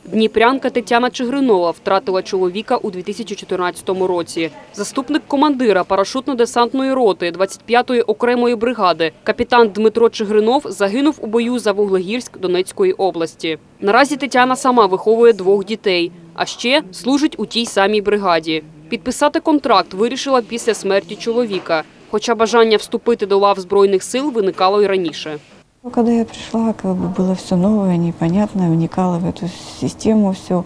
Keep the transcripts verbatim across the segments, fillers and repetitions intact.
Дніпрянка Тетяна Чигринова втратила чоловіка у дві тисячі чотирнадцятому році. Заступник командира парашутно-десантної роти двадцять п'ятої окремої бригади, капітан Дмитро Чигринов, загинув у бою за Вуглегірськ Донецької області. Наразі Тетяна сама виховує двох дітей, а ще служить у тій самій бригаді. Підписати контракт вирішила після смерті чоловіка, хоча бажання вступити до лав Збройних сил виникало й раніше. Когда я пришла, как бы было все новое, непонятное, вникала в эту систему все.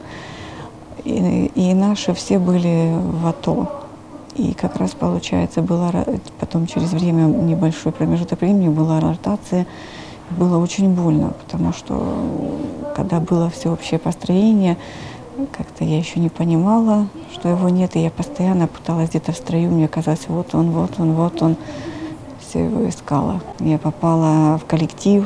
И, и наши все были в АТО. И как раз, получается, была, потом через время, небольшой промежуток времени, была ротация. Было очень больно, потому что когда было всеобщее построение, как-то я еще не понимала, что его нет. И я постоянно пыталась где-то в строю, мне казалось, вот он, вот он, вот он. Все его искала. Я попала в коллектив,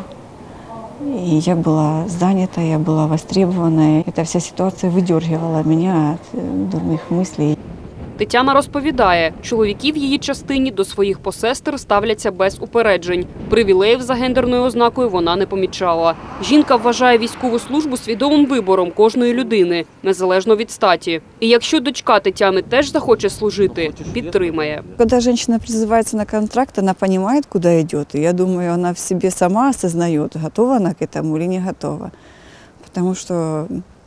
и я была занята, я была востребована. Эта вся ситуация выдергивала меня от дурных мыслей. Тетяна розповідає, чоловіки в її частині до своїх посестер ставляться без упереджень. Привілеїв за гендерною ознакою вона не помічала. Жінка вважає військову службу свідомим вибором кожної людини, незалежно від статі. І якщо дочка Тетяни теж захоче служити, підтримає. Коли жінка призивається на контракт, вона розуміє, куди йде. І я думаю, вона в собі сама осознає, готова вона к этому чи не готова. Тому що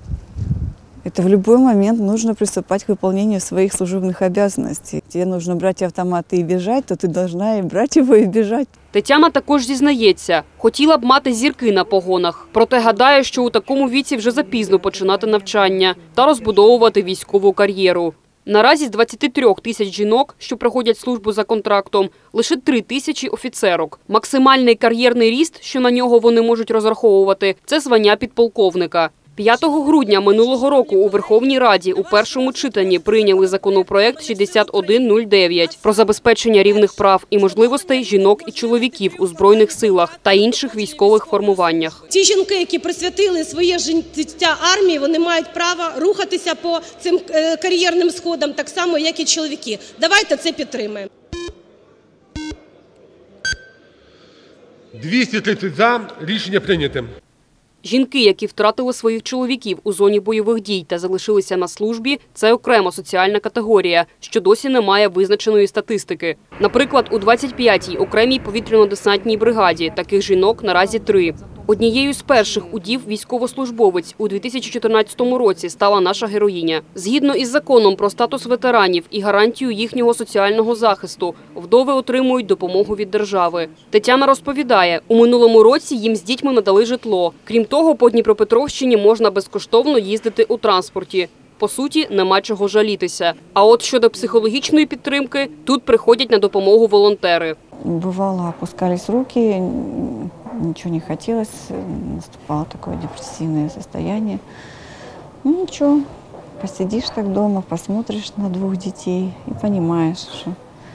это в любой момент нужно приступать к выполнению своих служебных обязанностей. Тебе нужно брать автомат и бежать, то ты должна и брать его и бежать. Тетяна також зізнається, хотіла б мати зірки на погонах. Проте гадає, що у такому віці вже запізно починати навчання та розбудовувати військову кар'єру. Наразі з двадцяти трьох тисяч жінок, що проходять службу за контрактом, лише три тисячі офіцерок. Максимальний кар'єрний ріст, що на нього вони можуть розраховувати, це звання підполковника. п'ятого грудня минулого року у Верховній Раді у першому читанні прийняли законопроект шістдесят один нуль дев'ять про забезпечення рівних прав і можливостей жінок і чоловіків у Збройних силах та інших військових формуваннях. Ті жінки, які присвятили своє життя армії, вони мають право рухатися по цим кар'єрним сходам так само, як і чоловіки. Давайте це підтримаємо. двісті тридцять за. Рішення прийняте. Жінки, які втратили своїх чоловіків у зоні бойових дій та залишилися на службі – це окрема соціальна категорія, що досі не має визначеної статистики. Наприклад, у двадцять п'ятій окремій повітряно-десантній бригаді таких жінок наразі три. Однією з перших удів військовослужбовець у дві тисячі чотирнадцятому році стала наша героїня. Згідно із законом про статус ветеранів і гарантію їхнього соціального захисту, вдови отримують допомогу від держави. Тетяна розповідає, у минулому році їм з дітьми надали житло. Крім того, по Дніпропетровщині можна безкоштовно їздити у транспорті. По суті, нема чого жалітися. А от щодо психологічної підтримки, тут приходять на допомогу волонтери. Бывало, опускались руки, ничего не хотелось, наступало такое депрессивное состояние. Ну ничего, посидишь так дома, посмотришь на двух детей и понимаешь, что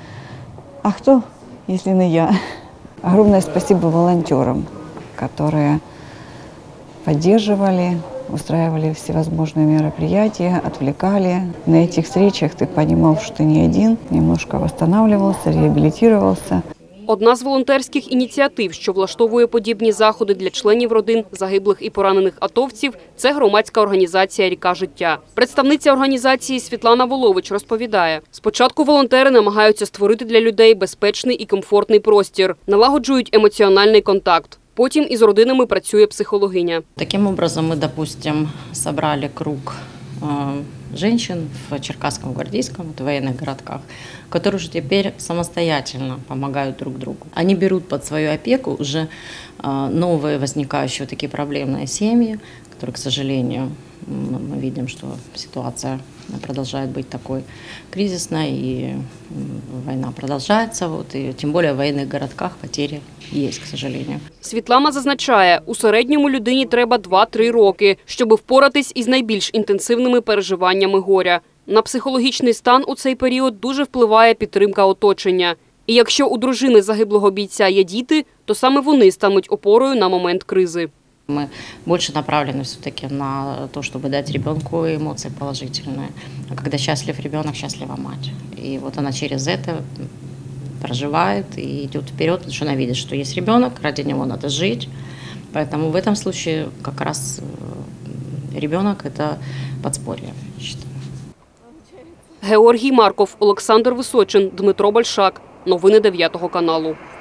а кто, если не я? Огромное спасибо волонтерам, которые поддерживали, устраивали всевозможные мероприятия, отвлекали. На этих встречах ты понимал, что ты не один, немножко восстанавливался, реабилитировался. Одна з волонтерських ініціатив, що влаштовує подібні заходи для членів родин загиблих і поранених атовців – це громадська організація «Ріка життя». Представниця організації Світлана Волович розповідає, спочатку волонтери намагаються створити для людей безпечний і комфортний простір, налагоджують емоціональний контакт. Потім із родинами працює психологиня. Таким образом, мы, допустим, собрали круг э, женщин в Черкасском, Гвардейском, в военных городках, которые уже теперь самостоятельно помогают друг другу. Они берут под свою опеку уже э, новые возникающие вот такие проблемные семьи, которые, к сожалению, мы видим, что ситуация продолжает быть такой кризисной, и война продолжается, вот, и тем более в военных городках потери есть, к сожалению. Світлана зазначає, у середньому людині треба два-три роки, щоб впоратись із найбільш інтенсивними переживаннями горя. На психологічний стан у цей період дуже впливає підтримка оточення. І якщо у дружини загиблого бійця є діти, то саме вони стануть опорою на момент кризи. Мы больше направлены все-таки на то, чтобы дать ребенку эмоции положительные. А когда счастлив ребенок, счастлива мать. И вот она через это проживает и идет вперед, потому что она видит, что есть ребенок, ради него надо жить. Поэтому в этом случае как раз ребенок – это подспорье, я считаю. Георгій Марков, Олександр Височин, Дмитро Большак. Новини дев'ятого каналу.